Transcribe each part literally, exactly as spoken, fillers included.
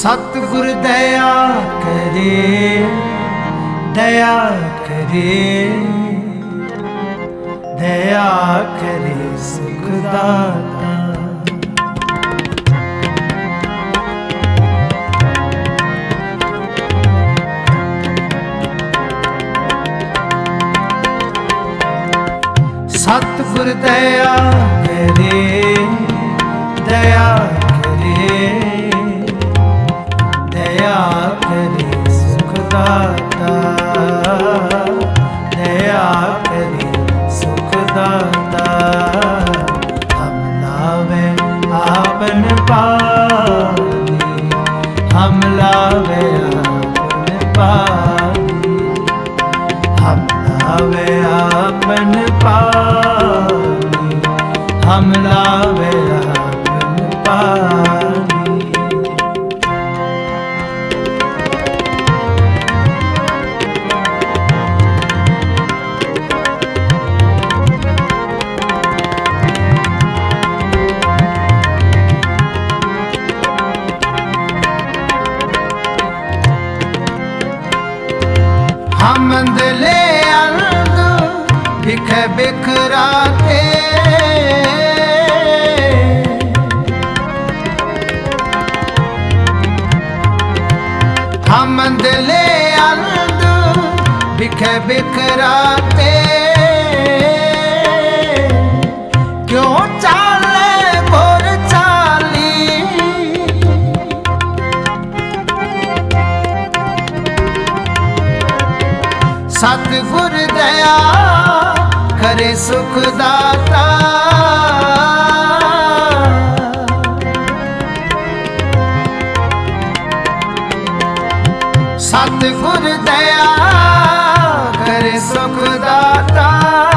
सतगुर दया करे, दया करे, दया करे सुखदाता। सतगुर दया करे, दया करे, दया करे सुखदाता, दया करे सुखदाता। हम लावे आपन पानी, हम लावे आपन पानी, हम लावे आपन पानी, हम लावे आपन पानी। हम अंधले अंध बिख बिखराते, हम अंधले अंध बिख बिखराते, क्यों चाले घोर चाली, सतगुर दया करे सुखदाता। सतगुर दया करे सुखदाता।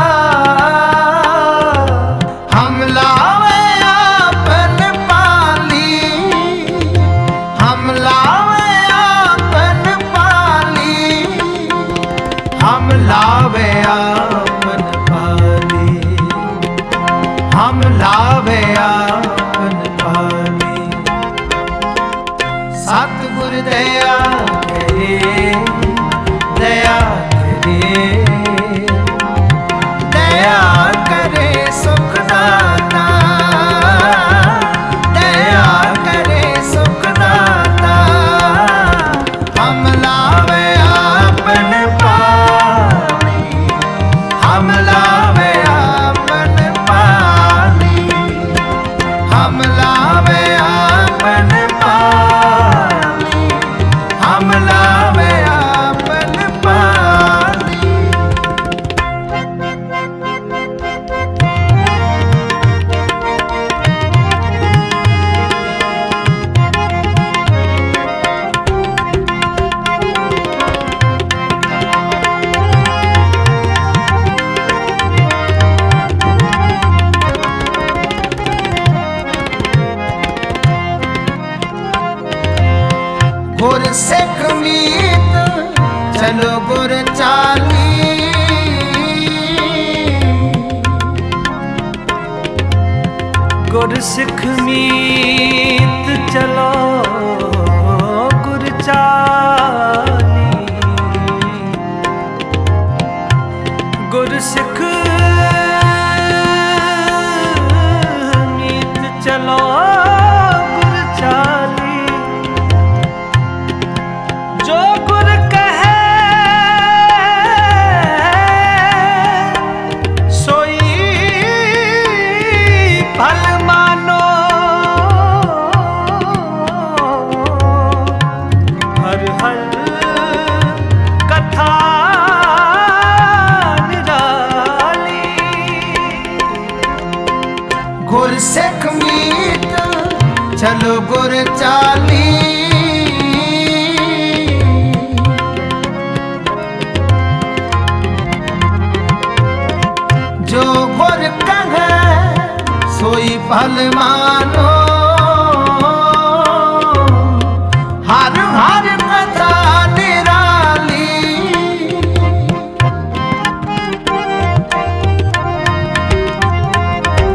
हम लावे आपन पाली, हम लावे आपन पाली, हम लावे आपन पाली, हम लावे आपन पाली। सतगुर दया करे, दया करे, दया करे सुखदाता, दया करे सुखदाता। हम लावे आपन पानी, हम लावे आपन पानी, हम लावे आपन पानी, हम लावे आपन पानी। गुर सिख मीत चलो गुर चाली, गुर सिख मीत चलो गुर चाली, गुर सिख मीत चलो गुर चाली। जो गुर कहे सोई फल मानो, हर हर कथा निराली। गुर सिख मीत चलो गुर चाली, जो गुर कहे सोई फल मानो, हर हर कथा निराली।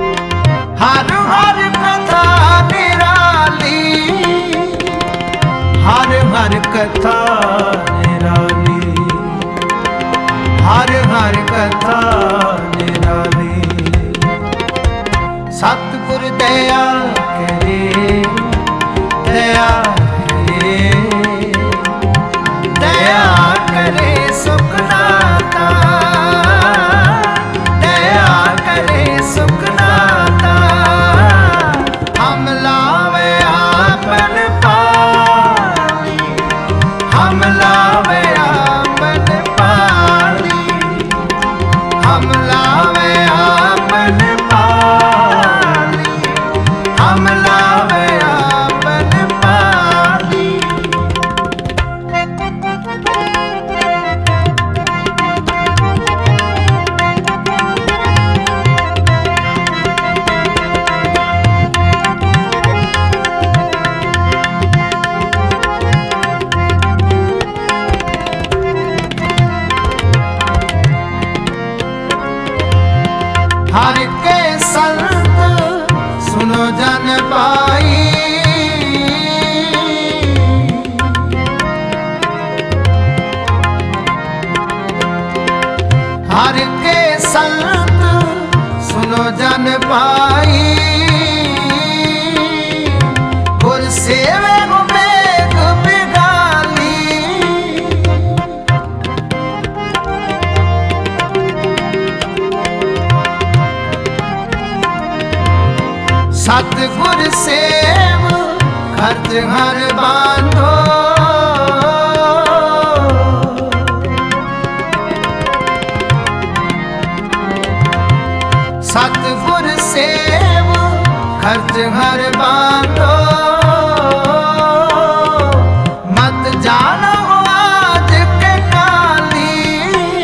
हर हर कथा निराली। कथा निराली, हर हर कथा निराली। सतगुर दया करे, दया करे, दया करे सुख दाता, दया करे सुख दाता। हम लावे आपन पानी, हम लावे आपन पानी, हम लावे आपन पानी, हम लावे आपन पानी। हर के संत सुनो जन पाई, हर के संत सुनो जन पाई। गुर सेवे को बेग बिगाली, सतगुर सेव खर्च हर बांधो, सतगुर सेव खर्च हर बांधो। मत जानो आज के काली,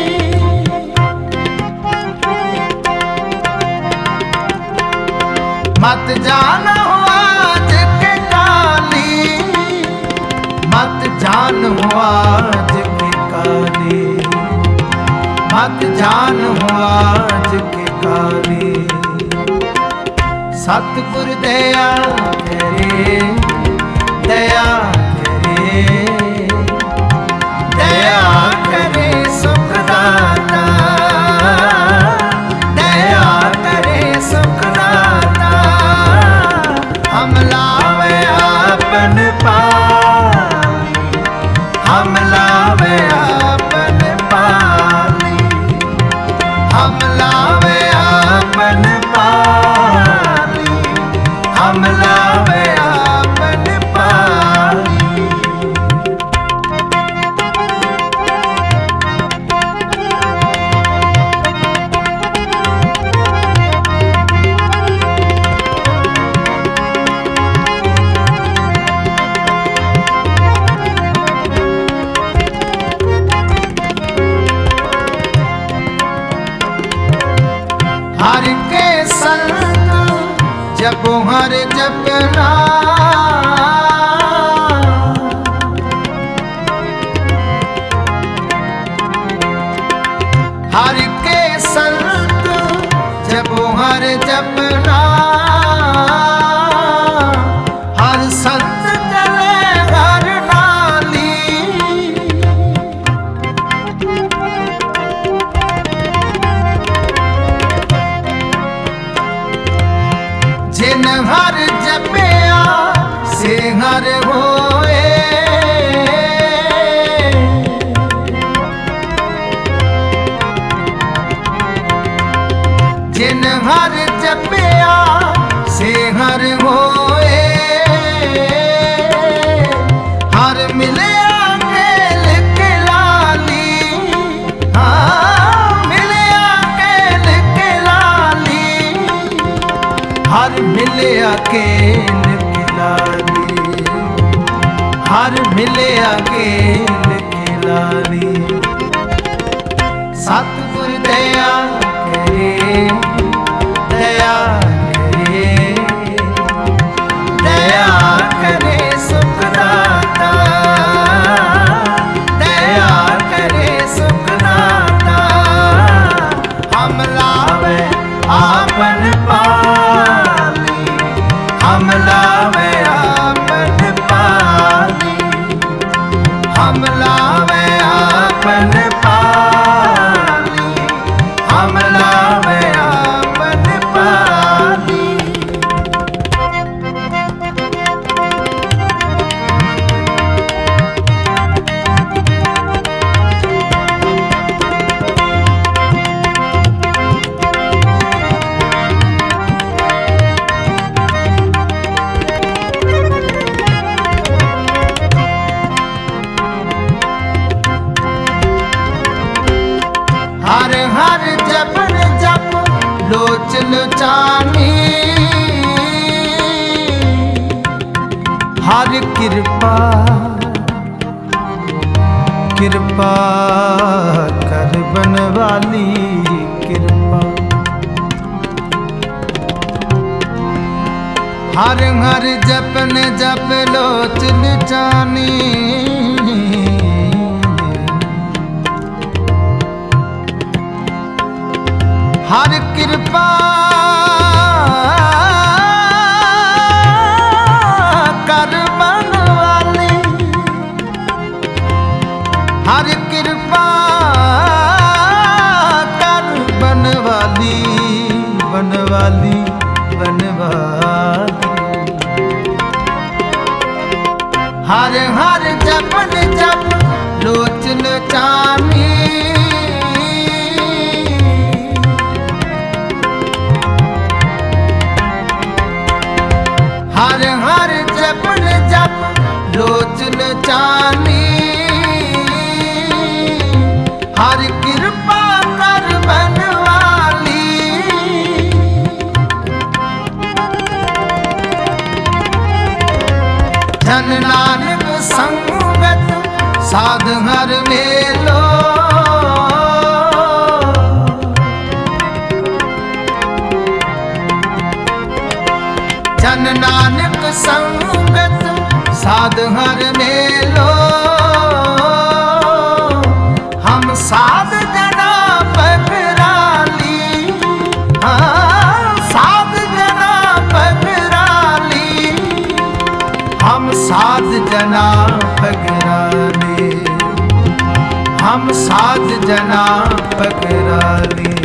मत जानो आज के काली, मत जानो आज के काली, मत जानो आज के काली। सतगुर दया करे, दया करे, दया करे सुख दाता, दया करे सुख दाता। हम लावे आपन पानी, हम लावे आपन पानी, हम लावे आपन पानी, हम लावे आपन पानी। हर के संग जब हर जपना, हर के संग जब हर जपना। हर संत चले हर नाली, जिन हर जपिया से हर होए, जिन हर जपिया से हर होए। हर मिले अकेल के लाली, हाँ मिले अकेल के लाली, हर मिले अकेल के लाली, हर मिले अकेल के लाली। सतगुर दया करे, दया करे, दया करे सुख दाता, दया करे सुख दाता। हम लावे आपन पानी, हम लावे आपन पानी, हर जपन जप लोच लुचानी, हर कृपा कृपा कर बनवाली कृपा। हर हर जपन जप लोच लुचानी, हर कृपा कर बनवाली, हर कृपा कर बनवाली बनवाली बनवाली। हर हर जपन जप लोच लुचानी, हर हर जपन जप लोच लुचानी, हर कृपा कर बनवाली। धन नानक संगत साध हर मेलो, जन नानक संगत साध हर मेलो। हम साध जना पगराली, हाँ साध जना पगराली, हम साध जना पगराली, हम साध जना पगराली।